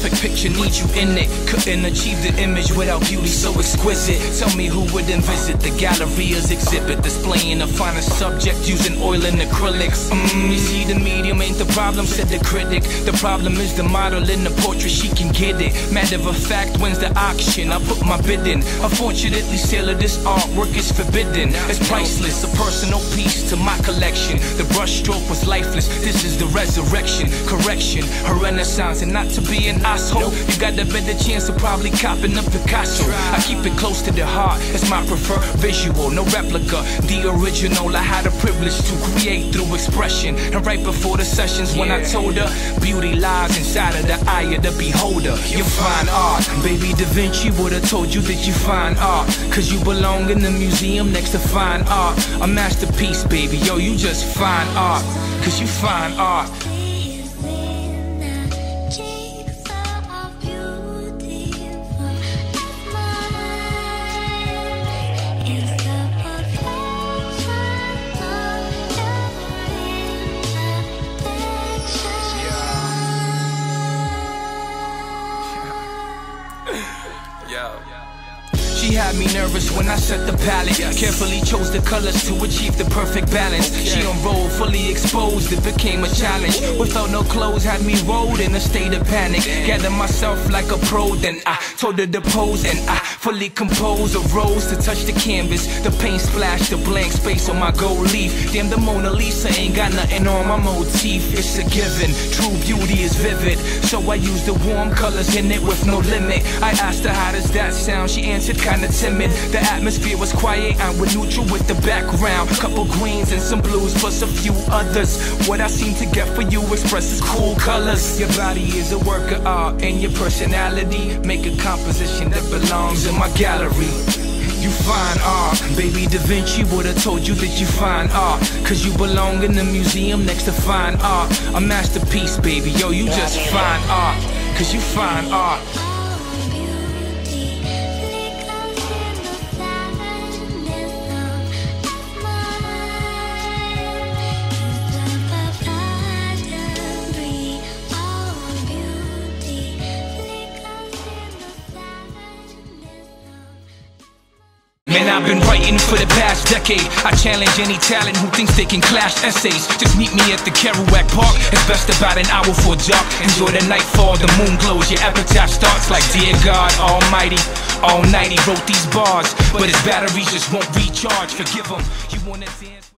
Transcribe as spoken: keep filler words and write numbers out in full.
perfect picture needs you in it. Couldn't achieve the image without beauty so exquisite. Tell me who wouldn't visit the gallery's exhibit, displaying the finest subject using oil and acrylics. Mm, you see, the medium ain't the problem, said the critic. The problem is the model in the portrait, she can get it. Matter of fact, when's the auction? I put my bid in. Unfortunately, sale of this artwork is forbidden. It's priceless, a personal piece to my collection. The brushstroke was lifeless, this is the resurrection. Correction, a renaissance, and not to be an asshole. You got a better chance of probably copping a Picasso. I keep it close to the heart, it's my preferred visual, no replica, the original. I had a privilege to create through expression. And right before the sessions, when I told her beauty lies inside of the eye of the beholder. You fine art, baby Da Vinci would've told you that you fine art, cause you belong in the museum next to fine art. A masterpiece, baby, yo, you just fine art, cause you fine art. She had me nervous when I set the palette. Carefully chose the colors to achieve the perfect balance. She unrolled, fully exposed, it became a challenge. Without no clothes, had me rolled in a state of panic. Gathered myself like a pro, then I told her to pose, and I fully composed a rose to touch the canvas. The paint splashed the blank space on my gold leaf. Damn, the Mona Lisa ain't got nothing on my motif. It's a given, true beauty is vivid, so I used the warm colors in it with no limit. I asked her how does that sound, she answered kinda timid. The atmosphere was quiet, I was neutral with the background. Couple greens and some blues plus a few others. What I seem to get for you expresses cool colors. Your body is a work of art, and your personality make a composition that belongs in my gallery. You fine art, baby Da Vinci would've told you that you fine art, cause you belong in the museum next to fine art. A masterpiece, baby, yo, you just fine art, cause you fine art. Man, I've been writing for the past decade. I challenge any talent who thinks they can clash essays. Just meet me at the Kerouac Park. It's best about an hour before dark. Enjoy the nightfall, the moon glows. Your epitaph starts like, dear God Almighty, all night he wrote these bars, but his batteries just won't recharge. Forgive him, you wanna dance?